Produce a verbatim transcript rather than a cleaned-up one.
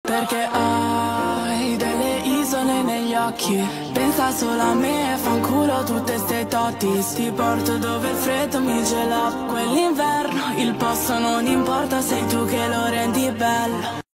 Perché hai delle isole negli occhi. Pensa solo a me e fanculo tutte ste tottis. Ti porto dove il freddo mi gela. Quell'inverno il posto non importa, sei tu che lo rendi bello.